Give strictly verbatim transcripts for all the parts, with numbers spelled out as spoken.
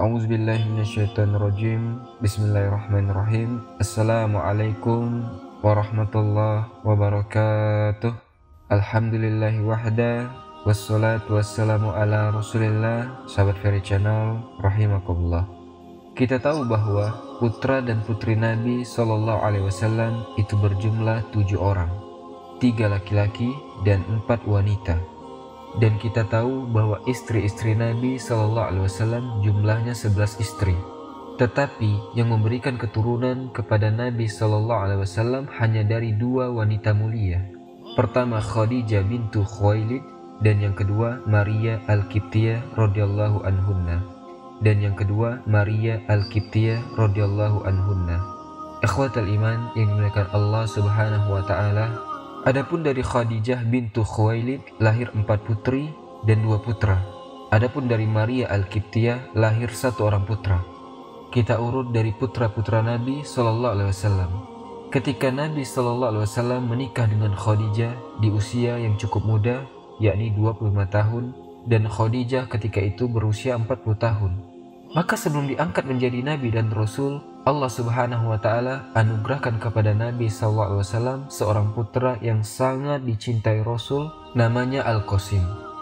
A'udzubillahiminasyaitonirrajim. Bismillahirrahmanirrahim. Assalamualaikum warahmatullahi wabarakatuh. Alhamdulillahi wahda, wassalatu wassalamu ala rasulillah. Sahabat Ferry Channel rahimakumullah. Kita tahu bahwa putra dan putri Nabi Shallallahu Alaihi Wasallam itu berjumlah tujuh orang, tiga laki-laki dan empat wanita. Dan kita tahu bahwa istri-istri Nabi Shallallahu Alaihi Wasallam jumlahnya sebelas istri. Tetapi yang memberikan keturunan kepada Nabi Shallallahu Alaihi Wasallam hanya dari dua wanita mulia. Pertama Khadijah bintu Khuwailid, dan yang kedua Maria Al-Qibtiyah radhiyallahu anhunna. Dan yang kedua Maria Al-Qibtiyah radhiyallahu anhunna. Ikhwatal iman yang dimuliakan Allah Subhanahu wa taala. Adapun dari Khadijah bintu Khuwailid lahir empat putri dan dua putra. Adapun dari Maria Al-Qibtiyah lahir satu orang putra. Kita urut dari putra-putra Nabi Sallallahu Alaihi Wasallam. Ketika Nabi Sallallahu Alaihi Wasallam menikah dengan Khadijah di usia yang cukup muda, yakni dua puluh lima tahun, dan Khadijah ketika itu berusia empat puluh tahun. Maka sebelum diangkat menjadi Nabi dan Rasul, Allah Subhanahu wa taala anugerahkan kepada Nabi sallallahu alaihi wasallam seorang putra yang sangat dicintai Rasul, namanya Al-Qasim.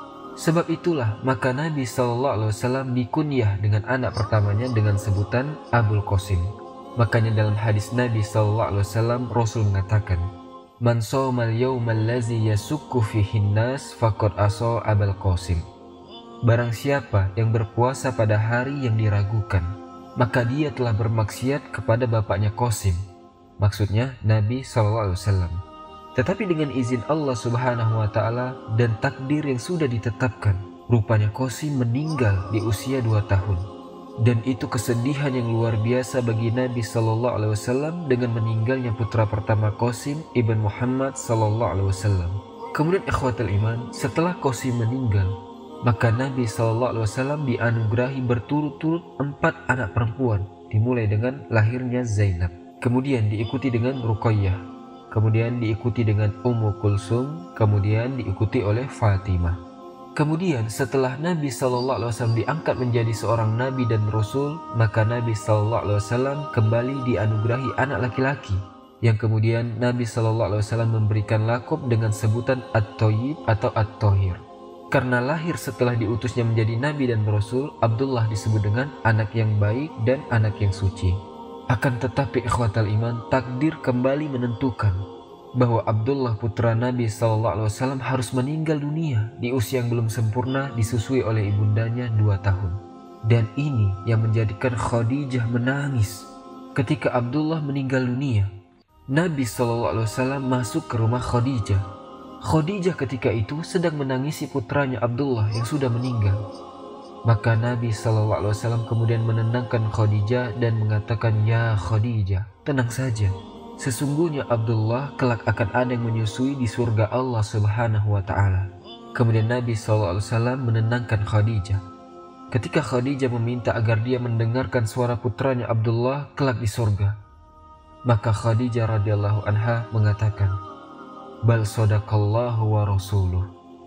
Sebab itulah maka Nabi sallallahu alaihi wasallam dikunyah dengan anak pertamanya dengan sebutan Abul Qasim. Makanya dalam hadis Nabi sallallahu alaihi wasallam Rasul mengatakan, "Man shawmal yawmal ladzi yasukku fihin nas faqad asa Abul Qasim." Barang siapa yang berpuasa pada hari yang diragukan, maka dia telah bermaksiat kepada bapaknya Qasim. Maksudnya Nabi shallallahu alaihi wasallam. Tetapi dengan izin Allah Subhanahu wa taala dan takdir yang sudah ditetapkan, rupanya Qasim meninggal di usia dua tahun. Dan itu kesedihan yang luar biasa bagi Nabi shallallahu alaihi wasallam dengan meninggalnya putra pertama Qasim ibn Muhammad shallallahu alaihi wasallam. Kemudian ikhwatul iman, setelah Qasim meninggal, maka Nabi shallallahu alaihi wasallam dianugerahi berturut-turut empat anak perempuan, dimulai dengan lahirnya Zainab, kemudian diikuti dengan Ruqayyah, kemudian diikuti dengan Ummu Kulsum, kemudian diikuti oleh Fatimah. Kemudian setelah Nabi shallallahu alaihi wasallam diangkat menjadi seorang Nabi dan Rasul, maka Nabi shallallahu alaihi wasallam kembali dianugerahi anak laki-laki, yang kemudian Nabi shallallahu alaihi wasallam memberikan lakob dengan sebutan At-Thayyib atau At-Thahir. Karena lahir setelah diutusnya menjadi Nabi dan Rasul, Abdullah disebut dengan anak yang baik dan anak yang suci. Akan tetapi ikhwatal iman, takdir kembali menentukan bahwa Abdullah putra Nabi shallallahu alaihi wasallam harus meninggal dunia di usia yang belum sempurna, disusui oleh ibundanya dua tahun. Dan ini yang menjadikan Khadijah menangis ketika Abdullah meninggal dunia. Nabi shallallahu alaihi wasallam masuk ke rumah Khadijah. Khadijah ketika itu sedang menangisi putranya Abdullah yang sudah meninggal. Maka Nabi shallallahu alaihi wasallam kemudian menenangkan Khadijah dan mengatakan, "Ya Khadijah, tenang saja. Sesungguhnya Abdullah kelak akan ada yang menyusui di surga Allah Subhanahu wa taala." Kemudian Nabi shallallahu alaihi wasallam menenangkan Khadijah. Ketika Khadijah meminta agar dia mendengarkan suara putranya Abdullah kelak di surga, maka Khadijah radhiyallahu anha mengatakan, "Bal sadaqallahu wa rasuluh."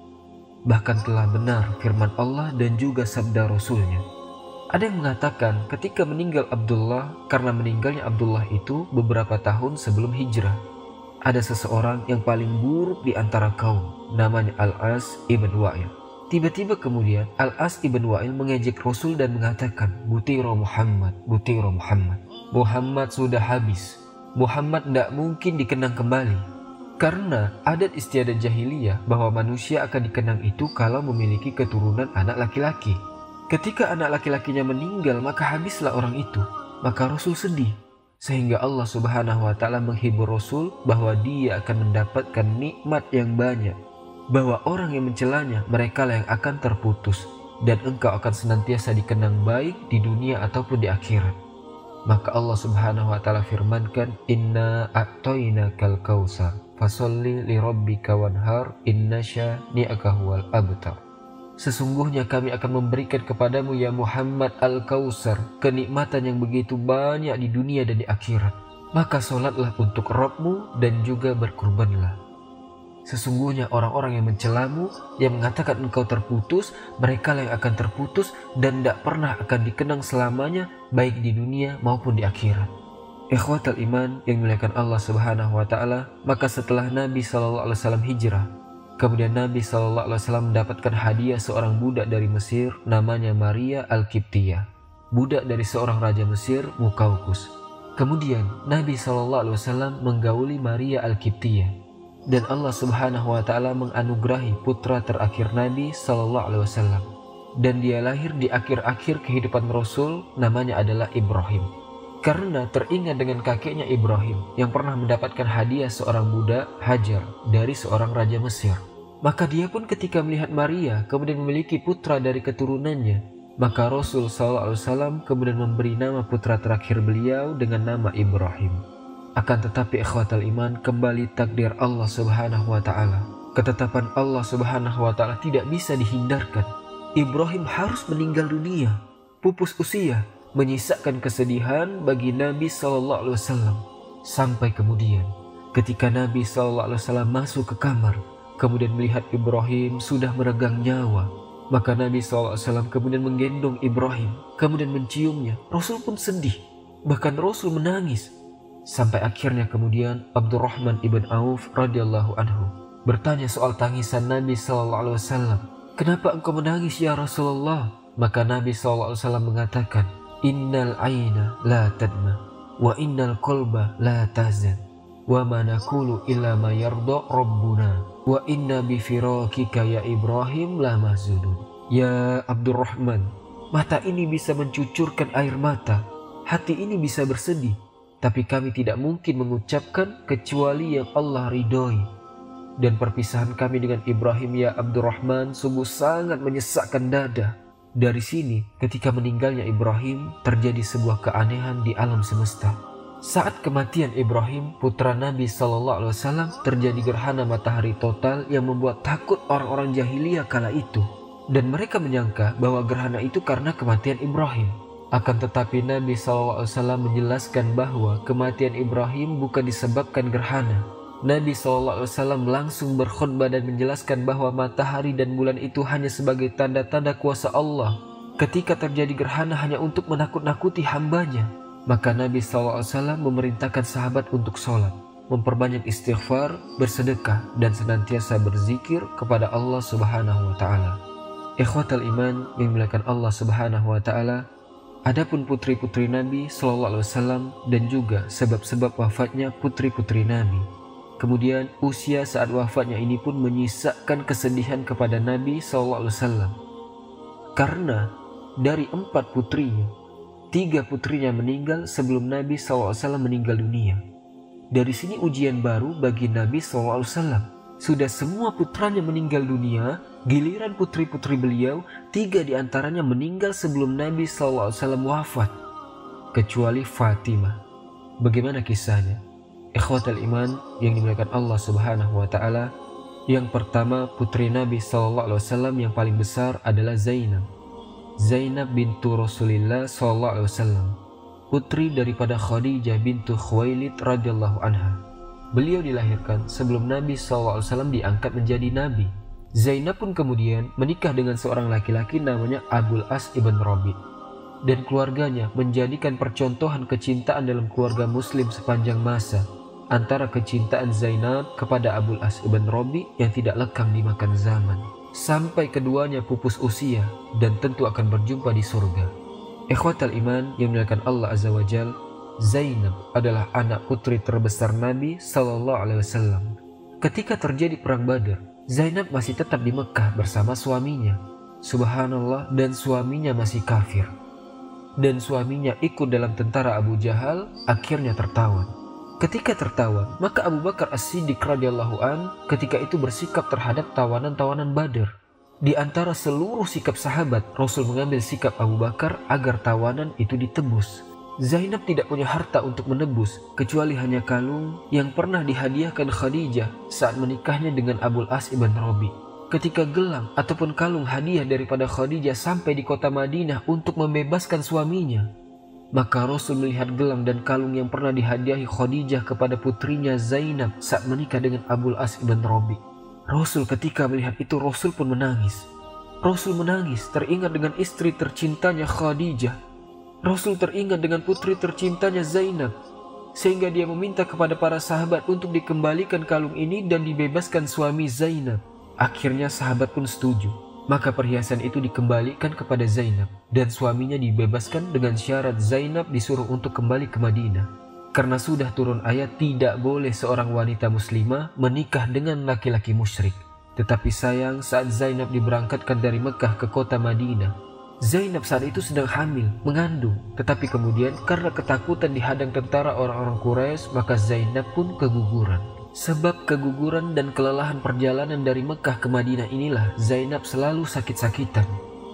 Bahkan telah benar firman Allah dan juga sabda Rasulnya. Ada yang mengatakan ketika meninggal Abdullah, karena meninggalnya Abdullah itu beberapa tahun sebelum hijrah, ada seseorang yang paling buruk di antara kaum, namanya Al-As ibn Wa'il. Tiba-tiba kemudian Al-As ibn Wa'il mengejek Rasul dan mengatakan, "Butira Muhammad, butira Muhammad. Muhammad sudah habis. Muhammad tidak mungkin dikenang kembali." Karena adat istiadat jahiliyah bahwa manusia akan dikenang itu kalau memiliki keturunan anak laki-laki. Ketika anak laki-lakinya meninggal, maka habislah orang itu. Maka Rasul sedih, sehingga Allah Subhanahu wa taala menghibur Rasul bahwa dia akan mendapatkan nikmat yang banyak, bahwa orang yang mencelanya mereka lah yang akan terputus, dan engkau akan senantiasa dikenang baik di dunia ataupun di akhirat. Maka Allah Subhanahu wa taala firmankan, "Inna a'tainakal kautsar fasholli li rabbika wanhar inna syani'aka huwal abtar." Sesungguhnya kami akan memberikan kepadamu ya Muhammad Al-Kautsar, kenikmatan yang begitu banyak di dunia dan di akhirat. Maka sholatlah untuk Rabbmu dan juga berkurbanlah. Sesungguhnya orang-orang yang mencelamu, yang mengatakan engkau terputus, mereka yang akan terputus dan tidak pernah akan dikenang selamanya, baik di dunia maupun di akhirat. Ikhwatal iman yang dimuliakan Allah Subhanahu wa Ta'ala, maka setelah Nabi shallallahu alaihi wasallam hijrah, kemudian Nabi shallallahu alaihi wasallam mendapatkan hadiah seorang budak dari Mesir namanya Maria Al-Qibtiyah, budak dari seorang raja Mesir, Muqawqis. Kemudian Nabi shallallahu alaihi wasallam menggauli Maria Al-Qibtiyah, dan Allah Subhanahu wa Ta'ala menganugerahi putra terakhir Nabi Sallallahu Alaihi Wasallam, dan dia lahir di akhir-akhir kehidupan Rasul, namanya adalah Ibrahim. Karena teringat dengan kakeknya Ibrahim yang pernah mendapatkan hadiah seorang budak, Hajar, dari seorang raja Mesir, maka dia pun ketika melihat Maria kemudian memiliki putra dari keturunannya, maka Rasul Sallallahu Alaihi Wasallam kemudian memberi nama putra terakhir beliau dengan nama Ibrahim. Akan tetapi ikhwatal iman, kembali takdir Allah Subhanahu wa Ta'ala. Ketetapan Allah Subhanahu wa Ta'ala tidak bisa dihindarkan. Ibrahim harus meninggal dunia, pupus usia, menyisakan kesedihan bagi Nabi Sallallahu Alaihi Wasallam. Sampai kemudian ketika Nabi Sallallahu Alaihi Wasallam masuk ke kamar, kemudian melihat Ibrahim sudah meregang nyawa, maka Nabi Sallallahu Alaihi Wasallam kemudian menggendong Ibrahim, kemudian menciumnya. Rasul pun sedih, bahkan Rasul menangis. Sampai akhirnya kemudian Abdurrahman ibn Auf radhiyallahu anhu bertanya soal tangisan Nabi Sallallahu Alaihi Wasallam. Kenapa engkau menangis ya Rasulullah? Maka Nabi Sallallahu Alaihi Wasallam mengatakan, Innal aina la tadma, wa innal qalba la tahzan, wa ma naqulu illa ma yarda rabbuna, wa inna bi firakika ya Ibrahim la mahzunun. Ya Abdurrahman, mata ini bisa mencucurkan air mata, hati ini bisa bersedih, tapi kami tidak mungkin mengucapkan kecuali yang Allah ridhoi. Dan perpisahan kami dengan Ibrahim ya Abdurrahman sungguh sangat menyesakkan dada. Dari sini ketika meninggalnya Ibrahim terjadi sebuah keanehan di alam semesta. Saat kematian Ibrahim putra Nabi Sallallahu Alaihi Wasallam terjadi gerhana matahari total yang membuat takut orang-orang jahiliyah kala itu. Dan mereka menyangka bahwa gerhana itu karena kematian Ibrahim. Akan tetapi Nabi shallallahu alaihi wasallam menjelaskan bahwa kematian Ibrahim bukan disebabkan gerhana. Nabi shallallahu alaihi wasallam langsung berkhutbah dan menjelaskan bahwa matahari dan bulan itu hanya sebagai tanda-tanda kuasa Allah. Ketika terjadi gerhana hanya untuk menakut-nakuti hambanya. Maka Nabi shallallahu alaihi wasallam memerintahkan sahabat untuk sholat, memperbanyak istighfar, bersedekah, dan senantiasa berzikir kepada Allah Subhanahu wa Ta'ala. Ikhwatal iman yang dimuliakan Allah Subhanahu wa Ta'ala, adapun putri-putri Nabi Sallallahu Alaihi Wasallam dan juga sebab-sebab wafatnya putri-putri Nabi. Kemudian usia saat wafatnya ini pun menyisakan kesedihan kepada Nabi Sallallahu Alaihi Wasallam. Karena dari empat putrinya, tiga putrinya meninggal sebelum Nabi Sallallahu Alaihi Wasallam meninggal dunia. Dari sini ujian baru bagi Nabi Sallallahu Alaihi Wasallam. Sudah semua putranya meninggal dunia, giliran putri-putri beliau, tiga diantaranya meninggal sebelum Nabi shallallahu alaihi wasallam wafat, kecuali Fatimah. Bagaimana kisahnya? Ikhwatal iman yang dimuliakan Allah Subhanahu wa Ta'ala, yang pertama putri Nabi shallallahu alaihi wasallam yang paling besar adalah Zainab. Zainab bintu Rasulillah shallallahu alaihi wasallam, putri daripada Khadijah bintu Khuwailid radhiyallahu anha. Beliau dilahirkan sebelum Nabi shallallahu alaihi wasallam diangkat menjadi Nabi. Zainab pun kemudian menikah dengan seorang laki-laki namanya Abul As ibn Rabi. Dan keluarganya menjadikan percontohan kecintaan dalam keluarga muslim sepanjang masa. Antara kecintaan Zainab kepada Abul As ibn Rabi yang tidak lekang dimakan zaman. Sampai keduanya pupus usia dan tentu akan berjumpa di surga. Ikhwatal iman yang dimuliakan Allah Azza wa Jal, Zainab adalah anak putri terbesar Nabi Sallallahu Alaihi Wasallam. Ketika terjadi perang Badar, Zainab masih tetap di Mekah bersama suaminya. Subhanallah, dan suaminya masih kafir. Dan suaminya ikut dalam tentara Abu Jahal, akhirnya tertawan. Ketika tertawan, maka Abu Bakar As-Siddiq radhiyallahu an ketika itu bersikap terhadap tawanan-tawanan Badar. Di antara seluruh sikap sahabat, Rasul mengambil sikap Abu Bakar agar tawanan itu ditebus. Zainab tidak punya harta untuk menebus, kecuali hanya kalung yang pernah dihadiahkan Khadijah saat menikahnya dengan Abul As ibn Rabi. Ketika gelang ataupun kalung hadiah daripada Khadijah sampai di kota Madinah untuk membebaskan suaminya, maka Rasul melihat gelang dan kalung yang pernah dihadiahi Khadijah kepada putrinya Zainab saat menikah dengan Abul As ibn Rabi. Rasul ketika melihat itu, Rasul pun menangis. Rasul menangis teringat dengan istri tercintanya Khadijah. Rasul teringat dengan putri tercintanya Zainab, sehingga dia meminta kepada para sahabat untuk dikembalikan kalung ini dan dibebaskan suami Zainab. Akhirnya sahabat pun setuju. Maka perhiasan itu dikembalikan kepada Zainab dan suaminya dibebaskan dengan syarat Zainab disuruh untuk kembali ke Madinah. Karena sudah turun ayat tidak boleh seorang wanita muslimah menikah dengan laki-laki musyrik. Tetapi sayang, saat Zainab diberangkatkan dari Mekah ke kota Madinah, Zainab saat itu sedang hamil, mengandung. Tetapi kemudian karena ketakutan dihadang tentara orang-orang Quraisy, maka Zainab pun keguguran. Sebab keguguran dan kelelahan perjalanan dari Mekah ke Madinah inilah Zainab selalu sakit-sakitan.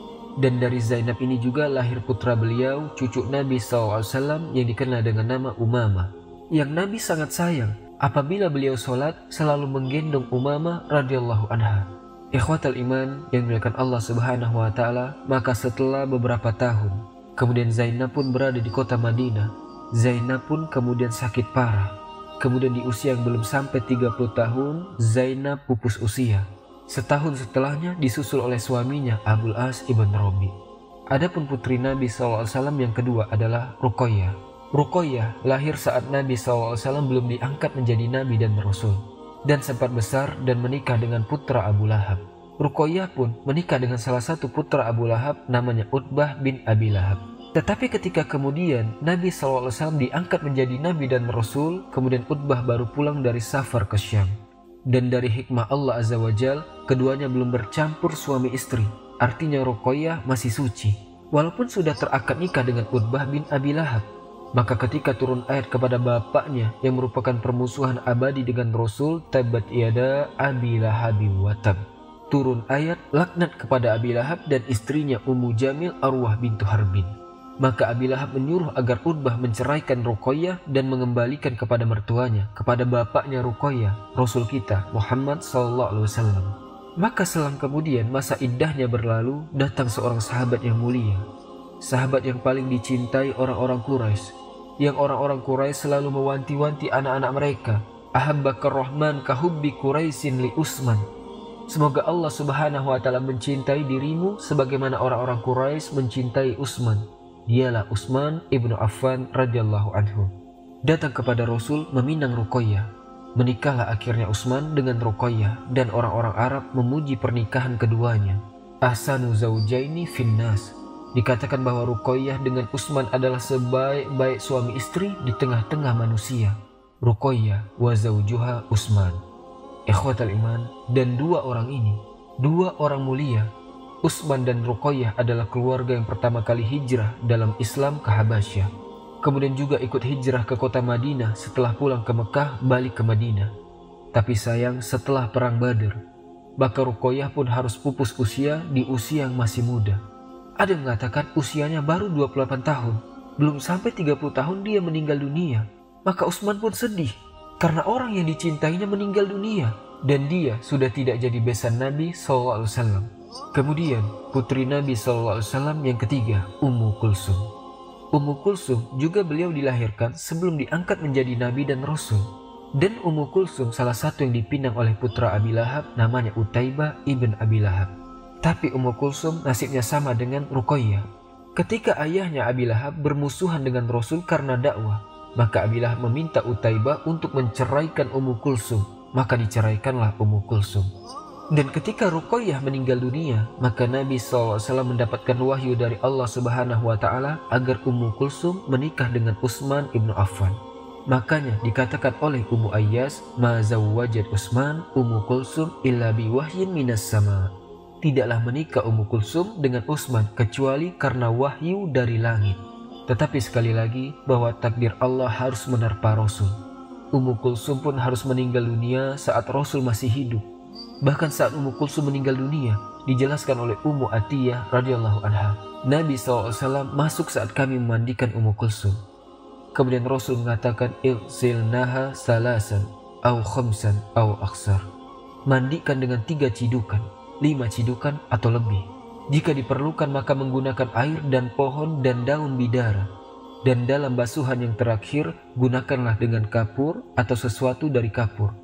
Dan dari Zainab ini juga lahir putra beliau, cucu Nabi shallallahu alaihi wasallam yang dikenal dengan nama Umamah, yang Nabi sangat sayang. Apabila beliau sholat, selalu menggendong Umamah radhiyallahu anha. Ikhwatal iman yang dimuliakan Allah subhanahu wa ta'ala, maka setelah beberapa tahun, kemudian Zainab pun berada di kota Madinah. Zainab pun kemudian sakit parah. Kemudian di usia yang belum sampai tiga puluh tahun, Zainab pupus usia. Setahun setelahnya disusul oleh suaminya Abul As ibn Rabi. Adapun putri Nabi shallallahu alaihi wasallam yang kedua adalah Ruqayyah. Ruqayyah lahir saat Nabi shallallahu alaihi wasallam belum diangkat menjadi Nabi dan Rasul, dan sempat besar dan menikah dengan putra Abu Lahab. Ruqayyah pun menikah dengan salah satu putra Abu Lahab namanya Utbah bin Abi Lahab. Tetapi ketika kemudian Nabi shallallahu alaihi wasallam diangkat menjadi Nabi dan Rasul, kemudian Utbah baru pulang dari safar ke Syam. Dan dari hikmah Allah Azza wa Jal, keduanya belum bercampur suami istri. Artinya Ruqayyah masih suci, walaupun sudah terakad nikah dengan Utbah bin Abi Lahab. Maka ketika turun ayat kepada bapaknya yang merupakan permusuhan abadi dengan Rasul, tabat yada Abi Lahabin wa tab. Turun ayat laknat kepada Abi Lahab dan istrinya Ummu Jamil Arwah bintu Harbin. Maka Abi Lahab menyuruh agar Utbah menceraikan Ruqayyah dan mengembalikan kepada mertuanya, kepada bapaknya Ruqayyah, Rasul kita Muhammad sallallahu alaihi wasallam. Maka selang kemudian masa iddahnya berlalu, datang seorang sahabat yang mulia, sahabat yang paling dicintai orang-orang Quraisy, yang orang-orang Quraisy selalu mewanti-wanti anak-anak mereka, ahabbakar rahman kahubbi Quraisyin li Utsman. Semoga Allah subhanahu wa ta'ala mencintai dirimu sebagaimana orang-orang Quraisy mencintai Utsman. Dialah Utsman ibnu Affan radhiyallahu anhu. Datang kepada Rasul meminang Ruqayyah. Menikahlah akhirnya Utsman dengan Ruqayyah, dan orang-orang Arab memuji pernikahan keduanya. Ahsanu zaujaini finnas. Dikatakan bahwa Ruqayyah dengan Utsman adalah sebaik-baik suami istri di tengah-tengah manusia. Ruqayyah wa zaujuha Utsman. Ikhwatal iman, dan dua orang ini, dua orang mulia, Utsman dan Ruqayyah adalah keluarga yang pertama kali hijrah dalam Islam ke Habasyah. Kemudian juga ikut hijrah ke kota Madinah setelah pulang ke Mekah balik ke Madinah. Tapi sayang, setelah perang Badar, maka Ruqayyah pun harus pupus usia di usia yang masih muda. Ada yang mengatakan usianya baru dua puluh delapan tahun, belum sampai tiga puluh tahun dia meninggal dunia. Maka Utsman pun sedih karena orang yang dicintainya meninggal dunia, dan dia sudah tidak jadi besan Nabi shallallahu alaihi wasallam. Kemudian putri Nabi shallallahu alaihi wasallam yang ketiga, Ummu Kulsum. Ummu Kulsum juga beliau dilahirkan sebelum diangkat menjadi Nabi dan Rasul. Dan Ummu Kulsum salah satu yang dipinang oleh putra Abi Lahab namanya Utaibah ibn Abi Lahab. Tapi Ummu Kulsum nasibnya sama dengan Ruqayyah. Ketika ayahnya Abi Lahab bermusuhan dengan Rasul karena dakwah, maka Abi Lahab meminta Utaibah untuk menceraikan Ummu Kulsum. Maka diceraikanlah Ummu Kulsum. Dan ketika Ruqayyah meninggal dunia, maka Nabi shallallahu alaihi wasallam mendapatkan wahyu dari Allah subhanahu wa ta'ala agar Ummu Kulsum menikah dengan Utsman ibnu Affan. Makanya dikatakan oleh Ummu Ayyas, ma zawwajat Utsman Ummu Kulsum illa bi wahyin minas sama. Tidaklah menikah Ummu Kulsum dengan Utsman kecuali karena wahyu dari langit. Tetapi sekali lagi bahwa takdir Allah harus menerpa Rasul. Ummu Kulsum pun harus meninggal dunia saat Rasul masih hidup. Bahkan saat Ummu Kulsum meninggal dunia, dijelaskan oleh Ummu Atiyah radhiyallahu anha, Nabi shallallahu alaihi wasallam masuk saat kami memandikan Ummu Kulsum. Kemudian Rasul mengatakan, Ighsilnaha salasan, au khamsan, au aksar. Mandikan dengan tiga cidukan, lima cidukan atau lebih. Jika diperlukan maka menggunakan air dan pohon dan daun bidara. Dan dalam basuhan yang terakhir, gunakanlah dengan kapur atau sesuatu dari kapur.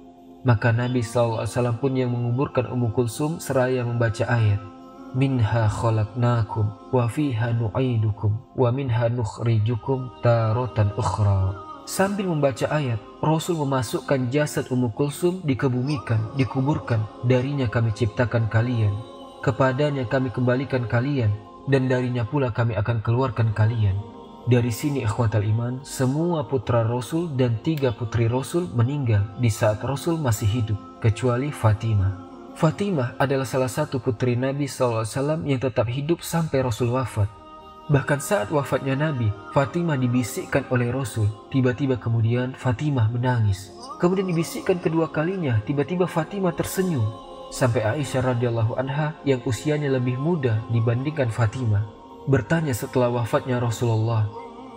Maka Nabi shallallahu alaihi wasallam pun yang menguburkan Ummu Kulsum seraya membaca ayat, minha khalaqnakum wa fiha nu'idukum wa minha nukhrijukum taratan ukhra. Sambil membaca ayat, Rasul memasukkan jasad Ummu Kulsum, dikebumikan, dikuburkan. Darinya kami ciptakan kalian, kepadanya kami kembalikan kalian, dan darinya pula kami akan keluarkan kalian. Dari sini ikhwatal iman, semua putra Rasul dan tiga putri Rasul meninggal di saat Rasul masih hidup, kecuali Fatimah. Fatimah adalah salah satu putri Nabi shallallahu alaihi wasallam yang tetap hidup sampai Rasul wafat. Bahkan saat wafatnya Nabi, Fatimah dibisikkan oleh Rasul. Tiba-tiba kemudian Fatimah menangis. Kemudian dibisikkan kedua kalinya, tiba-tiba Fatimah tersenyum. Sampai Aisyah radhiyallahu anha yang usianya lebih muda dibandingkan Fatimah bertanya setelah wafatnya Rasulullah,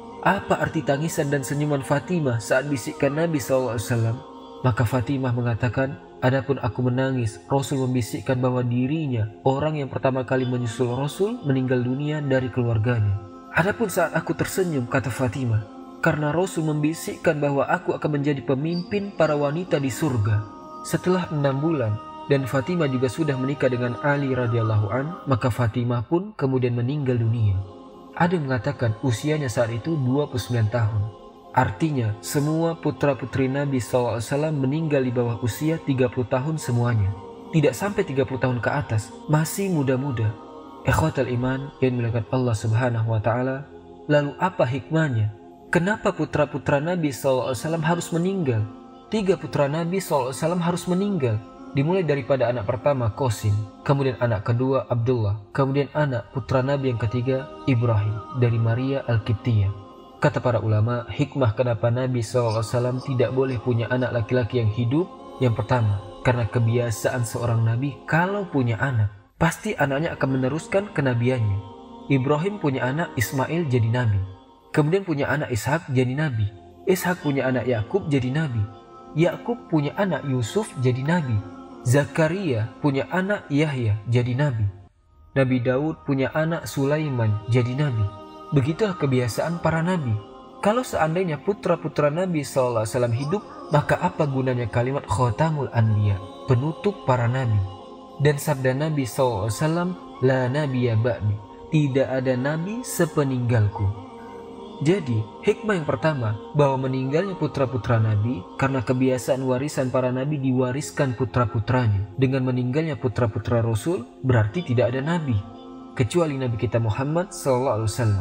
apa arti tangisan dan senyuman Fatimah saat bisikkan Nabi shallallahu alaihi wasallam? Maka Fatimah mengatakan, adapun aku menangis, Rasul membisikkan bahwa dirinya, orang yang pertama kali menyusul Rasul, meninggal dunia dari keluarganya. Adapun saat aku tersenyum, kata Fatimah, karena Rasul membisikkan bahwa aku akan menjadi pemimpin para wanita di surga. Setelah enam bulan, dan Fatimah juga sudah menikah dengan Ali radhiyallahu an, maka Fatimah pun kemudian meninggal dunia. Ada yang mengatakan usianya saat itu dua puluh sembilan tahun. Artinya semua putra-putri Nabi shallallahu alaihi wasallam meninggal di bawah usia tiga puluh tahun semuanya. Tidak sampai tiga puluh tahun ke atas, masih muda-muda. Ikhwatal iman yang dimuliakan Allah subhanahu wa ta'ala. Lalu apa hikmahnya? Kenapa putra-putra Nabi shallallahu alaihi wasallam harus meninggal? Tiga putra Nabi shallallahu alaihi wasallam harus meninggal. Dimulai daripada anak pertama Qasim, kemudian anak kedua Abdullah, kemudian anak putra Nabi yang ketiga Ibrahim dari Maria Al-Qibtiyah. Kata para ulama, hikmah kenapa Nabi shallallahu alaihi wasallam tidak boleh punya anak laki-laki yang hidup. Yang pertama, karena kebiasaan seorang Nabi kalau punya anak, pasti anaknya akan meneruskan kenabiannya. Ibrahim punya anak Ismail jadi Nabi, kemudian punya anak Ishak jadi Nabi, Ishak punya anak Yakub jadi Nabi, Yakub punya anak Yusuf jadi Nabi, Zakaria punya anak Yahya jadi Nabi, Nabi Daud punya anak Sulaiman jadi Nabi. Begitulah kebiasaan para Nabi. Kalau seandainya putra-putra Nabi shallallahu alaihi wasallam hidup, maka apa gunanya kalimat Khotamul Anbiya, penutup para Nabi? Dan sabda Nabi shallallahu alaihi wasallam, La nabiyya ba'di, tidak ada Nabi sepeninggalku. Jadi, hikmah yang pertama, bahwa meninggalnya putra-putra Nabi karena kebiasaan warisan para Nabi diwariskan putra-putranya. Dengan meninggalnya putra-putra Rasul, berarti tidak ada Nabi, kecuali Nabi kita Muhammad shallallahu alaihi wasallam.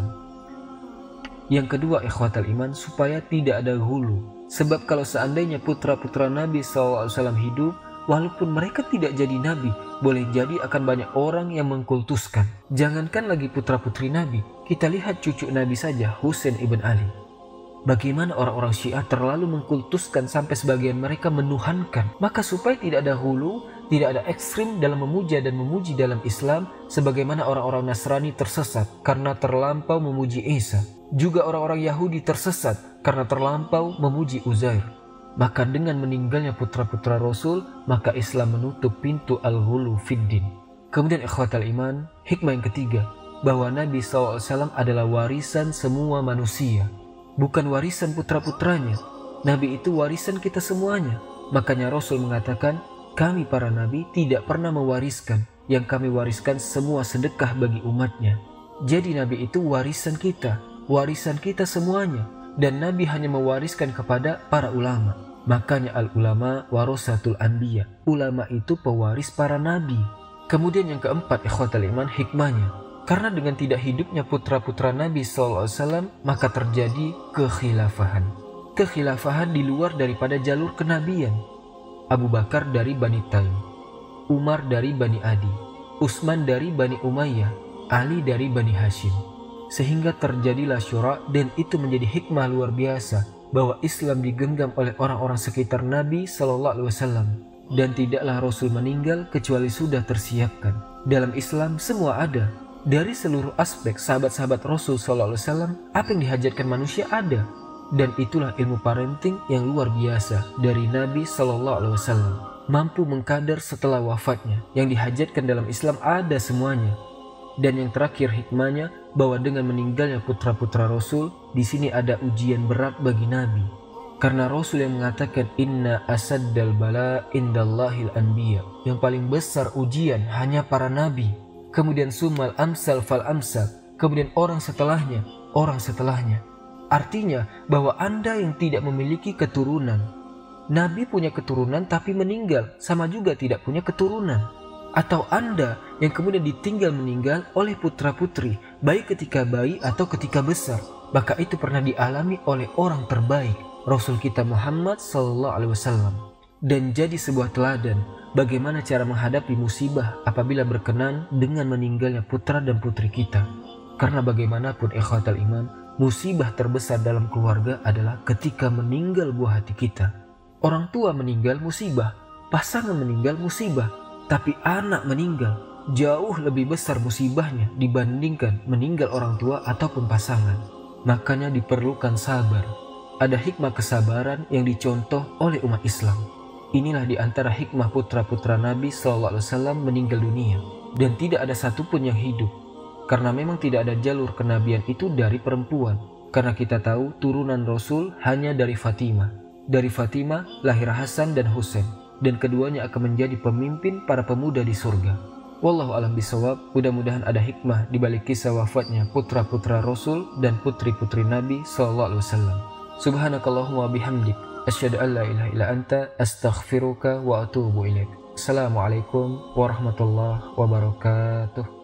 Yang kedua, ikhwatal iman, supaya tidak ada hulu. Sebab kalau seandainya putra-putra Nabi shallallahu alaihi wasallam hidup, walaupun mereka tidak jadi Nabi, boleh jadi akan banyak orang yang mengkultuskan. Jangankan lagi putra-putri Nabi, kita lihat cucu Nabi saja, Husain ibn Ali. Bagaimana orang-orang Syiah terlalu mengkultuskan sampai sebagian mereka menuhankan. Maka supaya tidak ada hulu, tidak ada ekstrim dalam memuja dan memuji dalam Islam, sebagaimana orang-orang Nasrani tersesat karena terlampau memuji Isa. Juga orang-orang Yahudi tersesat karena terlampau memuji Uzair. Maka dengan meninggalnya putra-putra Rasul, maka Islam menutup pintu al-hulu fiddin. Kemudian ikhwatal iman, hikmah yang ketiga, bahwa Nabi shallallahu alaihi wasallam adalah warisan semua manusia, bukan warisan putra-putranya. Nabi itu warisan kita semuanya. Makanya Rasul mengatakan, kami para Nabi tidak pernah mewariskan, yang kami wariskan semua sedekah bagi umatnya. Jadi Nabi itu warisan kita, warisan kita semuanya. Dan Nabi hanya mewariskan kepada para ulama. Makanya al-ulama warasatul anbiya, ulama itu pewaris para Nabi. Kemudian yang keempat, ikhwatal iman, hikmahnya, karena dengan tidak hidupnya putra-putra Nabi shallallahu alaihi wasallam, maka terjadi kekhilafahan. Kekhilafahan di luar daripada jalur kenabian. Abu Bakar dari Bani Taim, Umar dari Bani Adi, Utsman dari Bani Umayyah, Ali dari Bani Hashim. Sehingga terjadilah syura, dan itu menjadi hikmah luar biasa, bahwa Islam digenggam oleh orang-orang sekitar Nabi shallallahu alaihi wasallam. Dan tidaklah Rasul meninggal kecuali sudah tersiapkan. Dalam Islam semua ada. Dari seluruh aspek sahabat-sahabat Rasul shallallahu alaihi wasallam, apa yang dihajatkan manusia ada. Dan itulah ilmu parenting yang luar biasa dari Nabi shallallahu alaihi wasallam. Mampu mengkader setelah wafatnya. Yang dihajatkan dalam Islam ada semuanya. Dan yang terakhir hikmahnya, bahwa dengan meninggalnya putra-putra Rasul, di sini ada ujian berat bagi Nabi. Karena Rasul yang mengatakan inna asaddal bala indallahil anbiya, yang paling besar ujian hanya para nabi, kemudian sumal amsal fal amsal, kemudian orang setelahnya, orang setelahnya. Artinya bahwa Anda yang tidak memiliki keturunan, Nabi punya keturunan tapi meninggal, sama juga tidak punya keturunan. Atau Anda yang kemudian ditinggal meninggal oleh putra-putri, baik ketika bayi atau ketika besar, maka itu pernah dialami oleh orang terbaik, Rasul kita Muhammad sallallahu alaihi wasallam. Dan jadi sebuah teladan bagaimana cara menghadapi musibah apabila berkenan dengan meninggalnya putra dan putri kita. Karena bagaimanapun ikhwatal iman, musibah terbesar dalam keluarga adalah ketika meninggal buah hati kita. Orang tua meninggal musibah, pasangan meninggal musibah, tapi anak meninggal jauh lebih besar musibahnya dibandingkan meninggal orang tua ataupun pasangan. Makanya diperlukan sabar. Ada hikmah kesabaran yang dicontoh oleh umat Islam. Inilah di antara hikmah putra-putra Nabi shallallahu alaihi wasallam meninggal dunia, dan tidak ada satupun yang hidup. Karena memang tidak ada jalur kenabian itu dari perempuan. Karena kita tahu turunan Rasul hanya dari Fatimah. Dari Fatimah lahir Hasan dan Husain, dan keduanya akan menjadi pemimpin para pemuda di surga. Wallahu a'lam bishawab. Mudah-mudahan ada hikmah di balik kisah wafatnya putra-putra Rasul dan putri-putri Nabi shallallahu alaihi wasallam. Subhanakallahumma bihamdik, asyhadu an la ilaha illa anta, astaghfiruka wa atubu ilaik. Assalamualaikum warahmatullahi wabarakatuh.